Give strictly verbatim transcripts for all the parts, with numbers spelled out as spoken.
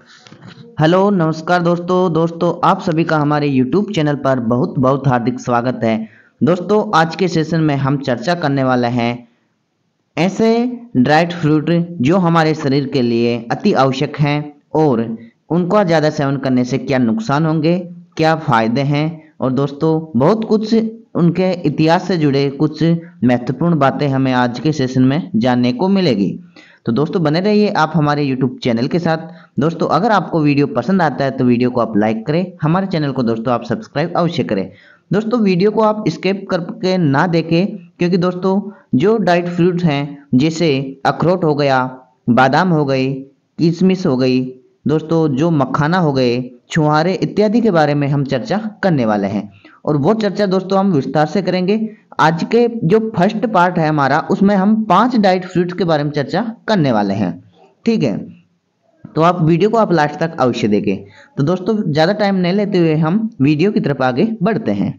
Hello नमस्कार दोस्तों दोस्तों आप सभी का हमारे यूट्यूब चैनल पर बहुत बहुत हार्दिक स्वागत है। दोस्तों आज के सेशन में हम चर्चा करने वाले हैं ऐसे ड्राइड फ्रूट जो हमारे शरीर के लिए अति आवश्यक हैं और उनका ज़्यादा सेवन करने से क्या नुकसान होंगे, क्या फ़ायदे हैं और दोस्तों बहुत कुछ उनके इतिहास से जुड़े कुछ महत्वपूर्ण बातें हमें आज के सेशन में जानने को मिलेगी। तो दोस्तों बने रहिए आप हमारे यूट्यूब चैनल के साथ। दोस्तों अगर आपको वीडियो पसंद आता है तो वीडियो को आप लाइक करें, हमारे चैनल को दोस्तों आप सब्सक्राइब अवश्य करें। दोस्तों वीडियो को आप स्किप करके ना देखें क्योंकि दोस्तों जो ड्राइड फ्रूट्स हैं जैसे अखरोट हो गया, बादाम हो गई, किशमिश हो गई, दोस्तों जो मखाना हो गए, छुहारे इत्यादि के बारे में हम चर्चा करने वाले हैं और वो चर्चा दोस्तों हम विस्तार से करेंगे। आज के जो फर्स्ट पार्ट है हमारा उसमें हम पांच ड्राइड फ्रूट्स के बारे में चर्चा करने वाले हैं, ठीक है। तो आप वीडियो को आप लास्ट तक अवश्य देखें। तो दोस्तों ज़्यादा टाइम नहीं लेते हुए हम वीडियो की तरफ आगे बढ़ते हैं।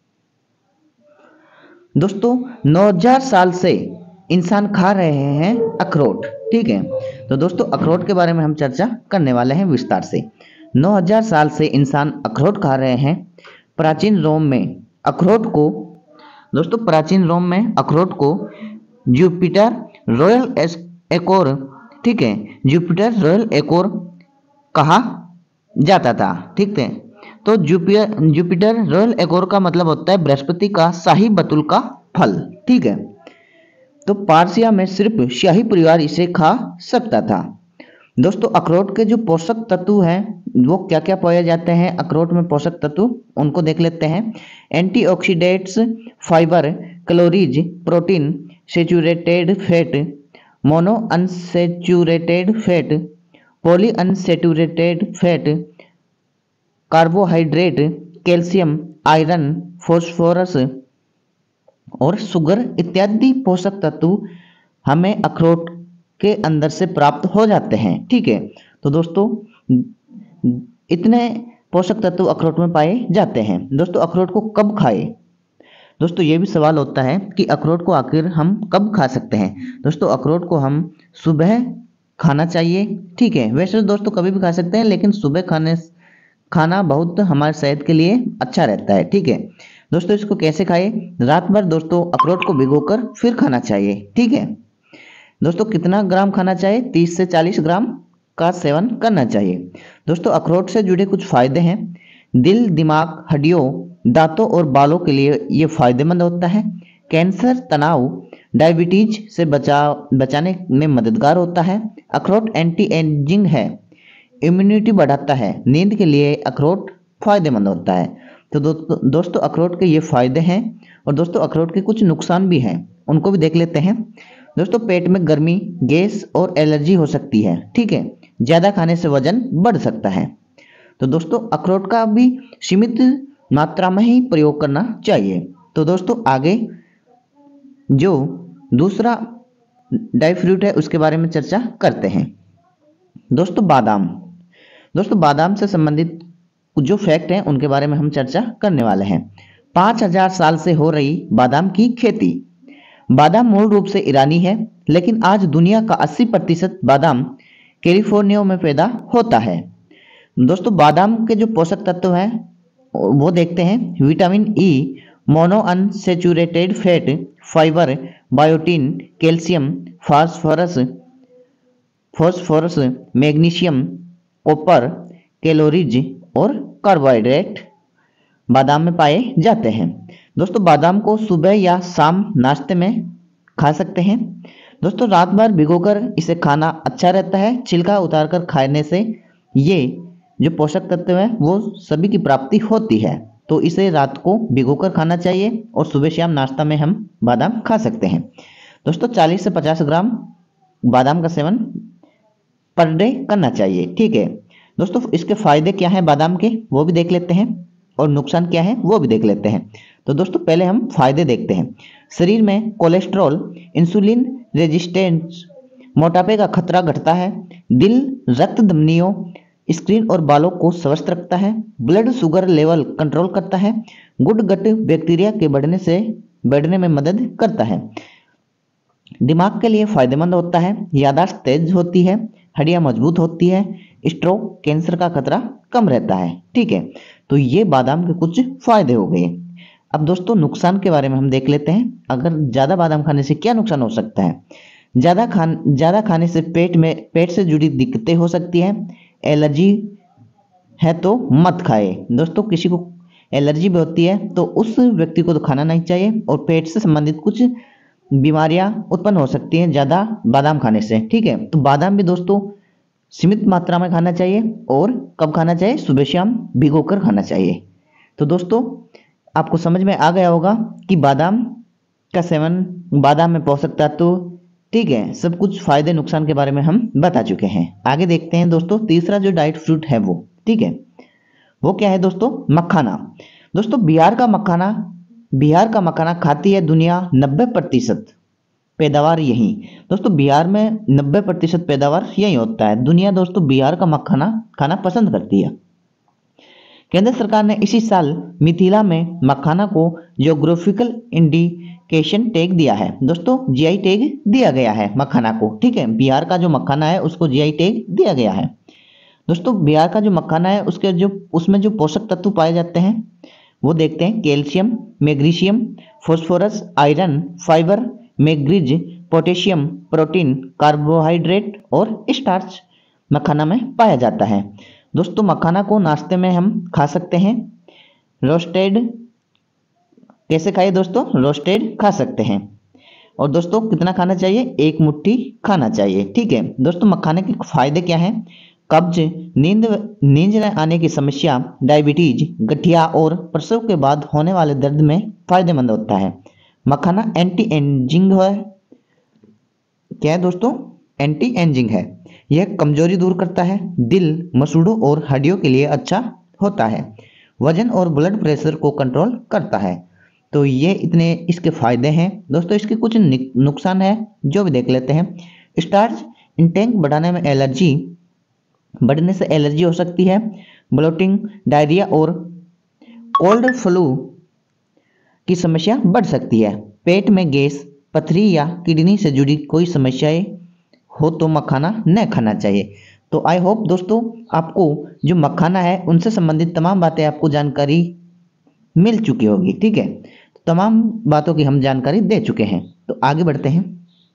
दोस्तों नौ हज़ार साल से इंसान खा रहे हैं अखरोट, ठीक है। तो दोस्तों अखरोट के बारे में हम चर्चा करने वाले हैं विस्तार से। नौ हज़ार साल से इंसान अखरोट खा रहे हैं। प्राचीन रोम में अखरोट को दोस्तों प्राचीन रोम में अखरोट को जुपिटर रॉयल एकोर, ठीक है, जुपिटर रॉयल एकोर कहा जाता था, ठीक है। तो जुपिटर जुपिटर रॉयल एकोर का मतलब होता है बृहस्पति का शाही बतुल का फल, ठीक है। तो पार्सिया में सिर्फ शाही परिवार इसे खा सकता था। दोस्तों अखरोट के जो पोषक तत्व हैं वो क्या क्या पाए जाते हैं अखरोट में पोषक तत्व उनको देख लेते हैं। Antioxidants, fibre, calories, protein, saturated fat, mono unsaturated fat, poly unsaturated fat, carbohydrate, calcium, iron, phosphorus और शुगर इत्यादि पोषक तत्व हमें अखरोट के अंदर से प्राप्त हो जाते हैं, ठीक है। तो दोस्तों इतने पोषक तत्व अखरोट में पाए जाते हैं। दोस्तों अखरोट को कब खाएं? दोस्तों ये भी सवाल होता है कि अखरोट को आखिर हम कब खा सकते हैं। दोस्तों अखरोट को हम सुबह खाना चाहिए, ठीक है। वैसे तो दोस्तों कभी भी खा सकते हैं लेकिन सुबह खाने खाना बहुत हमारे सेहत के लिए अच्छा रहता है, ठीक है। दोस्तों इसको कैसे खाएं? रात भर दोस्तों अखरोट को भिगोकर फिर खाना चाहिए, ठीक है। दोस्तों कितना ग्राम खाना चाहिए? तीस से चालीस ग्राम का सेवन करना चाहिए। दोस्तों अखरोट से जुड़े कुछ फायदे हैं। दिल, दिमाग, हड्डियों, दांतों और बालों के लिए ये फायदेमंद होता है। कैंसर, तनाव, डायबिटीज से बचा बचाने में मददगार होता है। अखरोट एंटी एजिंग है, इम्यूनिटी बढ़ाता है। नींद के लिए अखरोट फायदेमंद होता है। तो दो, दोस्तों अखरोट के ये फायदे हैं और दोस्तों अखरोट के कुछ नुकसान भी हैं, उनको भी देख लेते हैं। दोस्तों पेट में गर्मी, गैस और एलर्जी हो सकती है, ठीक है। ज़्यादा खाने से वजन बढ़ सकता है। तो दोस्तों अखरोट का भी सीमित मात्रा में ही प्रयोग करना चाहिए। तो दोस्तों आगे जो दूसरा ड्राई फ्रूट है उसके बारे में चर्चा करते हैं। दोस्तों बादाम दोस्तों बादाम से संबंधित जो फैक्ट हैं उनके बारे में हम चर्चा करने वाले हैं। पाँच हजार साल से हो रही बादाम की खेती। बादाम मूल रूप से ईरानी है लेकिन आज दुनिया का अस्सी प्रतिशत बादाम कैलिफोर्निया में पैदा होता है। दोस्तों बादाम के जो पोषक तत्व हैं वो देखते हैं। Vitamin E, mono unsaturated fat, fibre, biotin, calcium, phosphorus phosphorus magnesium, copper, calories और कार्बोहाइड्रेट बादाम में पाए जाते हैं। दोस्तों बादाम को सुबह या शाम नाश्ते में खा सकते हैं। दोस्तों रात भर भिगोकर इसे खाना अच्छा रहता है। छिलका उतारकर खाने से ये जो पोषक तत्व हैं वो सभी की प्राप्ति होती है। तो इसे रात को भिगोकर खाना चाहिए और सुबह शाम नाश्ता में हम बादाम खा सकते हैं। दोस्तों चालीस से पचास ग्राम बादाम का सेवन पर डे करना चाहिए, ठीक है। दोस्तों इसके फायदे क्या हैं बादाम के वो भी देख लेते हैं और नुकसान क्या है वो भी देख लेते हैं। तो दोस्तों पहले हम फायदे देखते हैं। शरीर में कोलेस्ट्रॉल, इंसुलिन रेजिस्टेंस, मोटापे का खतरा घटता है। दिल, रक्त धमनियों, स्किन और बालों को स्वस्थ रखता है। ब्लड शुगर लेवल कंट्रोल करता है। गुड गट बैक्टीरिया के बढ़ने से बढ़ने में मदद करता है। दिमाग के लिए फायदेमंद होता है। याददाश्त तेज होती है। हड्डियां मजबूत होती है। स्ट्रोक, कैंसर का खतरा कम रहता है। ठीक है, तो ये बादाम के कुछ फायदे हो गए। अब दोस्तों नुकसान के बारे में हम देख लेते हैं। अगर ज़्यादा बादाम खाने से क्या नुकसान हो सकता है। ज़्यादा खान ज़्यादा खाने से पेट में पेट से जुड़ी दिक्कतें हो सकती हैं। एलर्जी है तो मत खाए। दोस्तों किसी को एलर्जी भी होती है तो उस व्यक्ति को तो खाना नहीं चाहिए, और पेट से संबंधित कुछ बीमारियां उत्पन्न हो सकती हैं ज़्यादा बादाम खाने से। ठीक है, तो बादाम भी दोस्तों सीमित मात्रा में खाना चाहिए। और कब खाना चाहिए, सुबह शाम भिगोकर खाना चाहिए। तो दोस्तों आपको समझ में आ गया होगा कि बादाम का सेवन, बादाम में पोषक तत्व, ठीक है, सब कुछ फायदे नुकसान के बारे में हम बता चुके हैं। आगे देखते हैं दोस्तों तीसरा जो डाइट फ्रूट है वो, ठीक है, वो क्या है दोस्तों, मखाना। दोस्तों बिहार का मखाना बिहार का मखाना खाती है दुनिया नब्बे प्रतिशत पैदावार यहीं। दोस्तों बिहार में नब्बे प्रतिशत पैदावार यहीं होता है। दुनिया दोस्तों बिहार का मखाना खाना पसंद करती है। केंद्र सरकार ने इसी साल मिथिला में मखाना को जियोग्राफिकल इंडिकेशन टैग दिया है। दोस्तों जीआई टैग दिया गया है मखाना को। ठीक है, बिहार का जो मखाना है उसको जीआई टैग दिया गया है। दोस्तों बिहार का जो मखाना है उसके जो उसमें जो पोषक तत्व पाए जाते हैं वो देखते हैं। Calcium, magnesium, phosphorus, iron, fibre, manganese, potassium, protein, carbohydrate और स्टार्च मखाना में पाया जाता है। दोस्तों मखाना को नाश्ते में हम खा सकते हैं। रोस्टेड कैसे खाइए दोस्तों, रोस्टेड खा सकते हैं। और दोस्तों कितना खाना चाहिए, एक मुट्ठी खाना चाहिए। ठीक है दोस्तों, मखाने के फायदे क्या हैं। कब्ज, नींद नींद न आने की समस्या, डायबिटीज, गठिया और प्रसव के बाद होने वाले दर्द में फायदेमंद होता है। मखाना एंटी एजिंग है। क्या है दोस्तों, एंटी एजिंग है। यह कमजोरी दूर करता है। दिल, मसूड़ों और हड्डियों के लिए अच्छा होता है। वजन और ब्लड प्रेशर को कंट्रोल करता है। तो ये इतने इसके फायदे हैं। दोस्तों इसके कुछ नुकसान है जो भी देख लेते हैं। स्टार्च इंटेक बढ़ाने में एलर्जी बढ़ने से एलर्जी हो सकती है। ब्लोटिंग, डायरिया और कोल्ड फ्लू की समस्या बढ़ सकती है। पेट में गैस, पथरी या किडनी से जुड़ी कोई समस्याएं हो तो मखाना न खाना चाहिए। तो आई होप दोस्तों आपको जो मखाना है उनसे संबंधित तमाम बातें आपको जानकारी मिल चुकी होगी। ठीक है, तो तमाम बातों की हम जानकारी दे चुके हैं। तो आगे बढ़ते हैं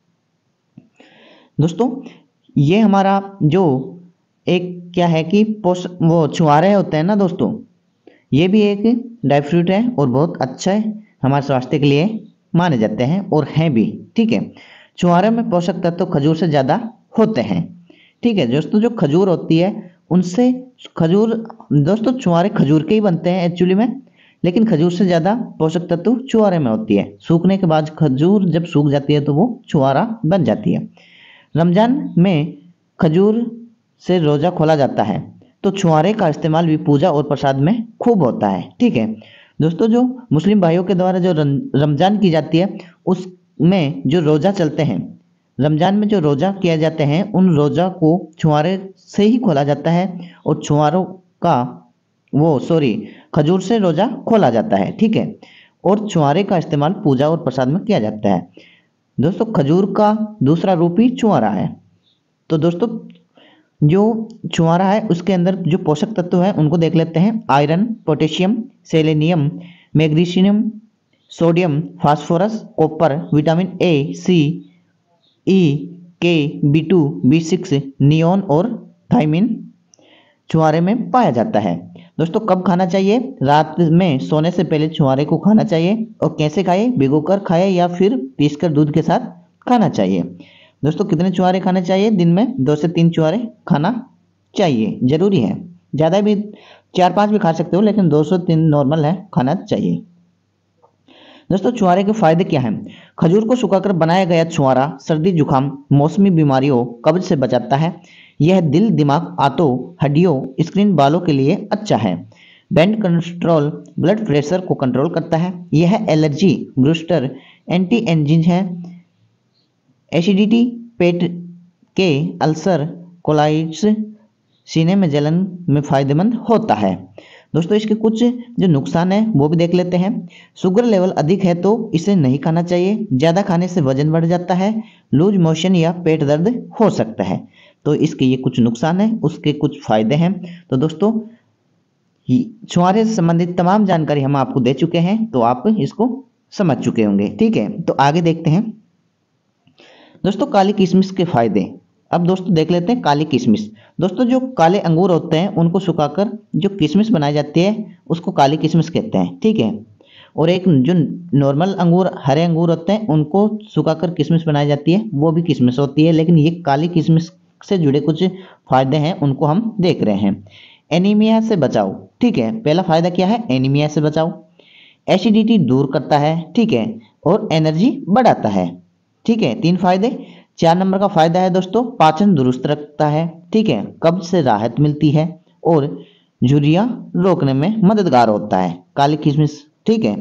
दोस्तों। ये हमारा जो एक क्या है कि पोष वो छुहारे होते हैं ना दोस्तों, ये भी एक ड्राई फ्रूट है और बहुत अच्छा है, हमारे स्वास्थ्य के लिए माने जाते हैं और हैं भी। ठीक है, छुहारे में पोषक तत्व तो खजूर से ज़्यादा होते हैं। ठीक है दोस्तों, जो खजूर होती है उनसे खजूर दोस्तों छुहारे खजूर के ही बनते हैं एक्चुअली में, लेकिन खजूर से ज़्यादा पोषक तत्व छुहारे में होती है। सूखने के बाद खजूर जब सूख जाती है तो वो छुहारा बन जाती है। रमजान में खजूर से रोज़ा खोला जाता है तो छुहारे का इस्तेमाल भी पूजा और प्रसाद में खूब होता है। ठीक है दोस्तों, जो मुस्लिम भाइयों के द्वारा जो रमजान की जाती है उसमें जो रोज़ा चलते हैं, रमजान में जो रोज़ा किया जाते हैं उन रोज़ा को छुहारे से ही खोला जाता है और छुहारों का वो सॉरी खजूर से रोज़ा खोला जाता है। ठीक है, और छुहारे का इस्तेमाल पूजा और प्रसाद में किया जाता है। दोस्तों खजूर का दूसरा रूप ही छुहारा है। तो दोस्तों जो छुहारा है उसके अंदर जो पोषक तत्व है उनको देख लेते हैं। Iron, potassium, selenium, magnesium, sodium, phosphorus, copper, vitamin A, C, E, K, B two, B six, नियोन और थायमिन छुहारे में पाया जाता है। दोस्तों कब खाना चाहिए, रात में सोने से पहले छुहारे को खाना चाहिए। और कैसे खाए, भिगोकर खाए या फिर पीसकर दूध के साथ खाना चाहिए। दोस्तों कितने छुहारे खाने चाहिए, दिन में दो से तीन छुहारे खाना चाहिए, जरूरी है। ज़्यादा भी चार पांच भी खा सकते हो, लेकिन दो सौ तीन नॉर्मल है, खाना चाहिए। दोस्तों छुहारे के फायदे क्या हैं। खजूर को सुखाकर बनाया गया छुहारा सर्दी, जुकाम, मौसमी बीमारियों, कब्ज से बचाता है। यह दिल, दिमाग, आंतों, हड्डियों, स्किन, बालों के लिए अच्छा है। बैंड कंट्रोल, ब्लड प्रेशर को कंट्रोल करता है। यह एलर्जी बूस्टर, एंटी एजिंग है। एसिडिटी, पेट के अल्सर, कोलाइटिस, सीने में जलन में फायदेमंद होता है। दोस्तों इसके कुछ जो नुकसान है वो भी देख लेते हैं। शुगर लेवल अधिक है तो इसे नहीं खाना चाहिए। ज़्यादा खाने से वजन बढ़ जाता है। लूज मोशन या पेट दर्द हो सकता है। तो इसके ये कुछ नुकसान है, उसके कुछ फायदे हैं। तो दोस्तों छुहारे से संबंधित तमाम जानकारी हम आपको दे चुके हैं, तो आप इसको समझ चुके होंगे। ठीक है, तो आगे देखते हैं दोस्तों काली किशमिश के फायदे। अब दोस्तों देख लेते हैं काली किशमिश। दोस्तों जो काले अंगूर होते हैं उनको सुखाकर जो किशमिश बनाई जाती है उसको काली किशमिश कहते हैं। ठीक है, और एक जो नॉर्मल अंगूर हरे अंगूर होते हैं उनको सुखाकर किशमिश बनाई जाती है, वो भी किशमिश होती है। लेकिन ये काली किशमिश से जुड़े कुछ फायदे हैं, उनको हम देख रहे हैं। एनीमिया से बचाओ। ठीक है, पहला फायदा क्या है, एनीमिया से बचाओ। एसिडिटी दूर करता है। ठीक है, और एनर्जी बढ़ाता है। ठीक है, तीन फायदे। चार नंबर का फायदा है दोस्तों पाचन दुरुस्त रखता है। ठीक है, कब्ज से राहत मिलती है और झुर्रियां रोकने में मददगार होता है काली किशमिश। ठीक है,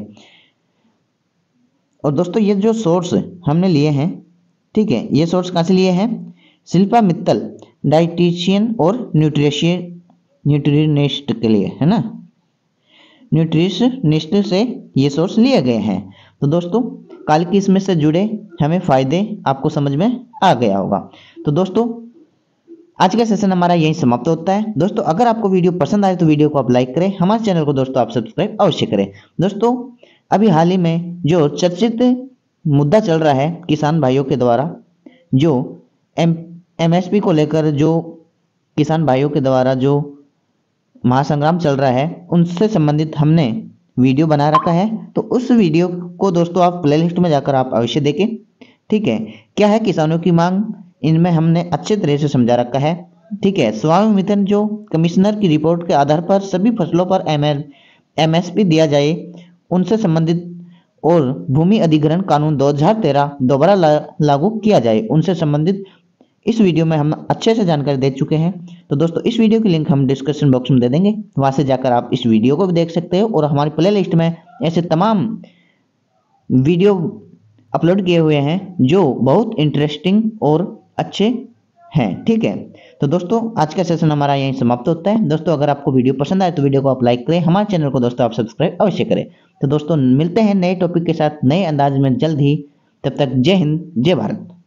और दोस्तों ये जो सोर्स हमने लिए हैं, ठीक है, ये सोर्स कहाँ से लिए हैं, शिल्पा मित्तल डाइटिशियन और न्यूट्रिशियन न्यूट्रिनिस्ट के लिए है ना, न्यूट्रिशनिस्ट से ये सोर्स लिए गए हैं। तो दोस्तों काली किशमिश से जुड़े हमें फायदे आपको समझ में आ गया होगा। तो दोस्तों आज का सेशन हमारा यहीं समाप्त होता है। दोस्तों अगर आपको वीडियो पसंद आए तो वीडियो को आप लाइक करें, हमारे चैनल को दोस्तों आप सब्सक्राइब अवश्य करें। दोस्तों अभी हाल ही में जो चर्चित मुद्दा चल रहा है किसान भाइयों के द्वारा, जो एम एमएसपी को लेकर जो किसान भाइयों के द्वारा जो महासंग्राम चल रहा है, उनसे संबंधित हमने वीडियो बना रखा है। तो उस वीडियो को दोस्तों आप प्लेलिस्ट में जाकर आप अवश्य देखें। ठीक है, क्या है किसानों की मांग, इनमें हमने अच्छे तरह से समझा रखा है। ठीक है, स्वामित्व जो कमिश्नर की रिपोर्ट के आधार पर सभी फसलों पर एमएसपी दिया जाए, उनसे संबंधित, और भूमि अधिग्रहण कानून दो हज़ार तेरह दोबारा ला, लागू किया जाए, उनसे संबंधित इस वीडियो में हम अच्छे से जानकारी दे चुके हैं। तो दोस्तों इस वीडियो की लिंक हम डिस्क्रिप्शन बॉक्स में दे देंगे, वहां से जाकर आप इस वीडियो को भी देख सकते हो। और हमारी प्ले लिस्ट में ऐसे तमाम वीडियो अपलोड किए हुए हैं जो बहुत इंटरेस्टिंग और अच्छे हैं। ठीक है, तो दोस्तों आज का सेशन हमारा यहीं समाप्त होता है। दोस्तों अगर आपको वीडियो पसंद आए तो वीडियो को आप लाइक करें, हमारे चैनल को दोस्तों आप सब्सक्राइब अवश्य करें। तो दोस्तों मिलते हैं नए टॉपिक के साथ नए अंदाज में जल्द ही, तब तक जय हिंद जय भारत।